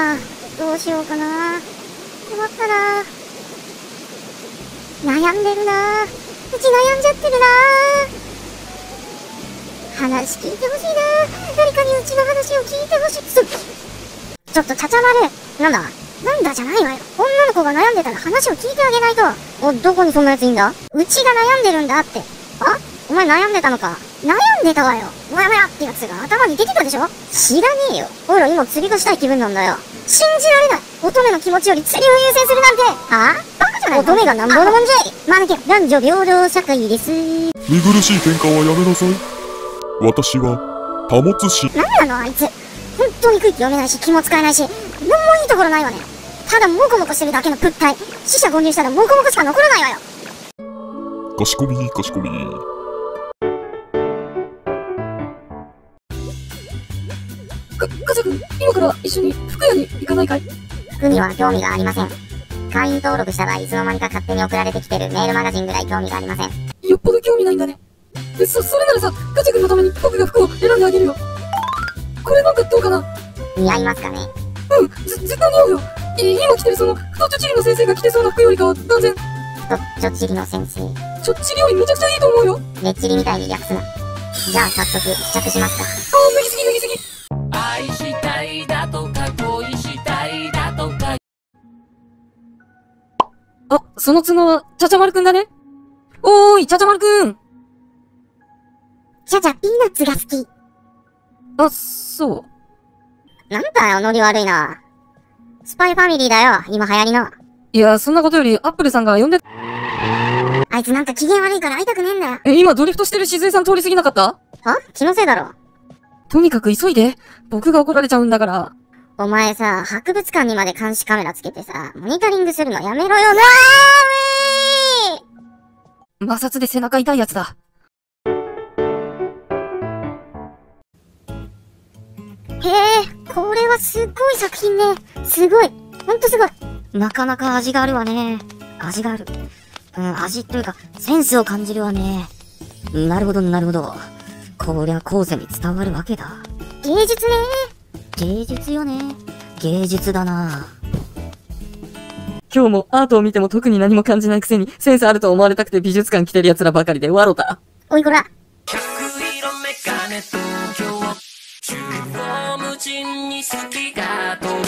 な。どうしようかな。困ったな。悩んでるな。うち悩んじゃってるな。話聞いてほしいな。誰かにうちの話を聞いてほしい。ちょっとちゃちゃ丸。なんだなんだじゃないわよ。女の子が悩んでたら話を聞いてあげないと。お、どこにそんなやついんだ？うちが悩んでるんだって。あ？お前悩んでたのか？悩んでたわよ。もやもやってやつが頭に出てたでしょ？知らねえよ。おいら今釣りがしたい気分なんだよ。信じられない。乙女の気持ちより釣りを優先するなんて。はぁ？バカじゃない。乙女がなんぼのもんじゃい。まぬけ、男女平等社会です。 見苦しい喧嘩はやめなさい。私は、貨物士。 何なのあいつ。本当に空気読めないし気も使えないし、なんもいいところないわね。ただモコモコしてるだけの物体。死者購入したらモコモコしか残らないわよ。 かしこみ、かしこみ。 家族、今から一緒に服屋に行かないかい？ 服には興味がありません。会員登録したらいつの間にか勝手に送られてきてるメールマガジンぐらい興味がありません。 よっぽど興味ないんだね。それならさ、ガチャ君のために僕が服を選んであげるよ。これなんかどうかな？ 似合いますかね？ うん、絶対似合うよ。今着てるその、太っちょちりの先生が着てそうな服よりかは断然。 太っちょちりの先生。 ちょっちりよりめちゃくちゃいいと思うよ。 ねっちりみたいに略すな。じゃあ早速試着しますか。 脱ぎすぎ脱ぎすぎ。 愛したいだとか恋したいだとか。 あ、その角は、ちゃちゃまるくんだね。おーい、ちゃちゃまるくん。 ちゃちゃピーナッツが好き。 あ、そう。 なんだよ、ノリ悪いな。スパイファミリーだよ、今流行りの。 いや、そんなことより、アップルさんが呼んで、 あいつなんか機嫌悪いから会いたくねえんだよ。 今ドリフトしてる静江さん通り過ぎなかった？ は？気のせいだろ。 とにかく急いで。僕が怒られちゃうんだから。 お前さ、博物館にまで監視カメラつけてさ、モニタリングするのやめろよなー。 摩擦で背中痛いやつだ。 へえ、これはすっごい作品ね。すごい。ほんとすごい。なかなか味があるわね。味がある。味というか、センスを感じるわね。なるほど、なるほど。こりゃ後世に伝わるわけだ。芸術ね。芸術よね。芸術だな。 今日もアートを見ても特に何も感じないくせに、センスあると思われたくて美術館来てる奴らばかりで笑だ。 おいこら。 100色メガネ東京中央無尽に好きが通る